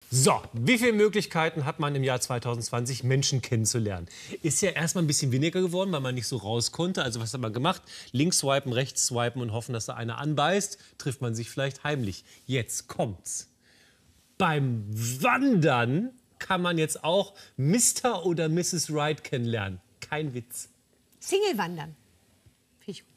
So, wie viele Möglichkeiten hat man im Jahr 2020, Menschen kennenzulernen? Ist ja erstmal ein bisschen weniger geworden, weil man nicht so raus konnte. Also was hat man gemacht? Links swipen, rechts swipen und hoffen, dass da einer anbeißt. Trifft man sich vielleicht heimlich. Jetzt kommt's. Beim Wandern kann man jetzt auch Mr. oder Mrs. Right kennenlernen. Kein Witz. Single wandern. Finde ich gut.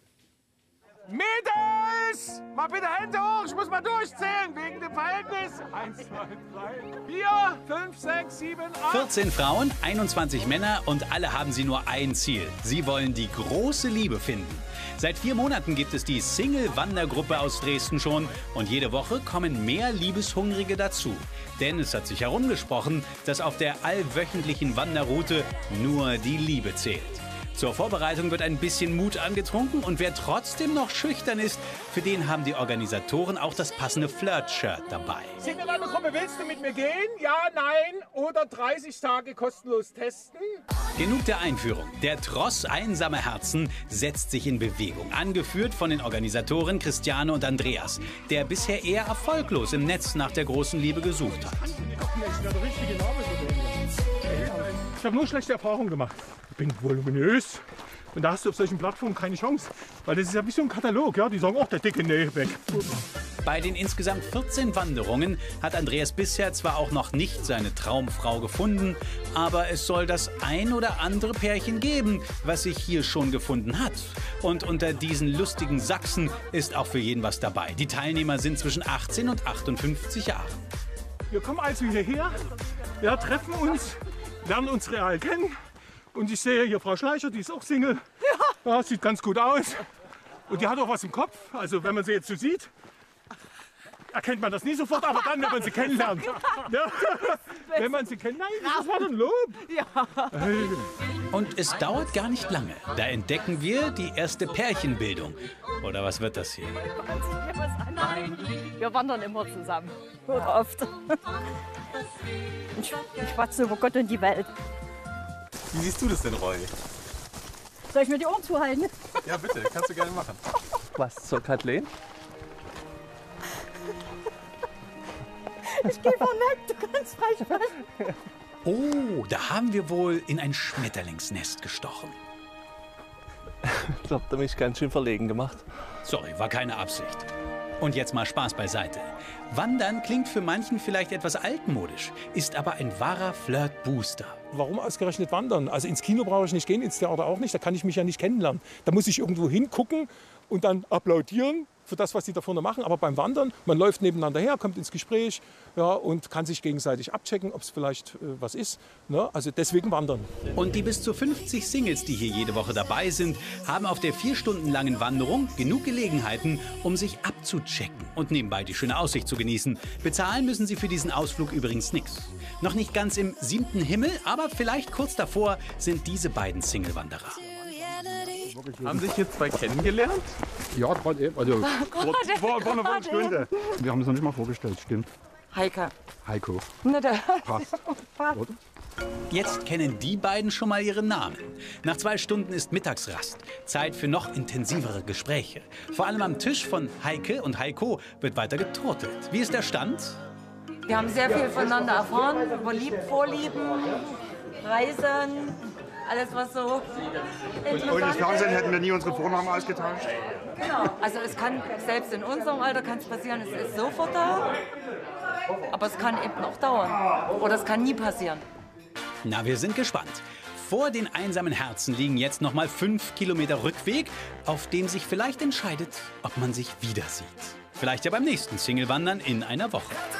Mädels! Mal bitte Hände hoch, ich muss mal durchzählen, wegen dem Verhältnis. 1, 2, 3, 4, 5, 6, 7, 8. 14 Frauen, 21 Männer und alle haben sie nur ein Ziel. Sie wollen die große Liebe finden. Seit 4 Monaten gibt es die Single-Wandergruppe aus Dresden schon und jede Woche kommen mehr Liebeshungrige dazu. Denn es hat sich herumgesprochen, dass auf der allwöchentlichen Wanderroute nur die Liebe zählt. Zur Vorbereitung wird ein bisschen Mut angetrunken und wer trotzdem noch schüchtern ist, für den haben die Organisatoren auch das passende Flirt-Shirt dabei. Single-Wandergruppe, willst du mit mir gehen? Ja, nein oder 30 Tage kostenlos testen? Genug der Einführung. Der Tross einsamer Herzen setzt sich in Bewegung, angeführt von den Organisatoren Christiane und Andreas, der bisher eher erfolglos im Netz nach der großen Liebe gesucht hat. Ich habe nur schlechte Erfahrungen gemacht. Ich bin voluminös und da hast du auf solchen Plattformen keine Chance. Weil das ist ja wie so ein Katalog, ja? Die sagen, ach, der dicke Nähe weg. Bei den insgesamt 14 Wanderungen hat Andreas bisher zwar auch noch nicht seine Traumfrau gefunden, aber es soll das ein oder andere Pärchen geben, was sich hier schon gefunden hat. Und unter diesen lustigen Sachsen ist auch für jeden was dabei. Die Teilnehmer sind zwischen 18 und 58 Jahren. Wir kommen also hierher, ja, treffen uns, lernen uns real kennen. Und ich sehe hier Frau Schleicher, die ist auch Single. Ja, sieht ganz gut aus. Und die hat auch was im Kopf. Also wenn man sie jetzt so sieht, erkennt man das nie sofort, aber dann, wenn man sie kennenlernt. Ja, wenn man sie kennt, nein, das war ein Lob. Ja. Und es dauert gar nicht lange. Da entdecken wir die erste Pärchenbildung. Oder was wird das hier? Nein, wir wandern immer zusammen. Oder oft. Ich schwatze über Gott und die Welt. Wie siehst du das denn, Roy? Soll ich mir die Ohren zuhalten? Ja, bitte, kannst du gerne machen. Was zur Kathleen? Ich gehe vorweg, du kannst frei sprechen. Oh, da haben wir wohl in ein Schmetterlingsnest gestochen. Ich glaube, da mich ganz schön verlegen gemacht. Sorry, war keine Absicht. Und jetzt mal Spaß beiseite. Wandern klingt für manchen vielleicht etwas altmodisch, ist aber ein wahrer Flirt-Booster. Warum ausgerechnet wandern? Also ins Kino brauche ich nicht gehen, ins Theater auch nicht. Da kann ich mich ja nicht kennenlernen. Da muss ich irgendwo hingucken und dann applaudieren für das, was die da vorne machen. Aber beim Wandern, man läuft nebeneinander her, kommt ins Gespräch, ja, und kann sich gegenseitig abchecken, ob es vielleicht was ist. Ne? Also deswegen wandern. Und die bis zu 50 Singles, die hier jede Woche dabei sind, haben auf der 4 Stunden langen Wanderung genug Gelegenheiten, um sich abzuchecken und nebenbei die schöne Aussicht zu genießen. Bezahlen müssen sie für diesen Ausflug übrigens nichts. Noch nicht ganz im 7. Himmel, aber vielleicht kurz davor sind diese beiden Single-Wanderer. Haben sich jetzt 2 kennengelernt? Ja, gerade eben. Also, vor einer Viertelstunde. Wir haben es noch nicht mal vorgestellt, stimmt. Heike. Heiko. Na, der Passt. Oder? Jetzt kennen die beiden schon mal ihren Namen. Nach 2 Stunden ist Mittagsrast. Zeit für noch intensivere Gespräche. Vor allem am Tisch von Heike und Heiko wird weiter getortelt. Wie ist der Stand? Wir haben sehr viel voneinander erfahren, über Vorlieben, Reisen, alles was so. Und im Fernsehen hätten wir nie unsere Vornamen ausgetauscht. Genau. Also es kann, selbst in unserem Alter kann es passieren, es ist sofort da, aber es kann eben auch dauern. Oder es kann nie passieren. Na, wir sind gespannt. Vor den einsamen Herzen liegen jetzt noch mal 5 Kilometer Rückweg, auf dem sich vielleicht entscheidet, ob man sich wieder sieht. Vielleicht ja beim nächsten Single-Wandern in einer Woche.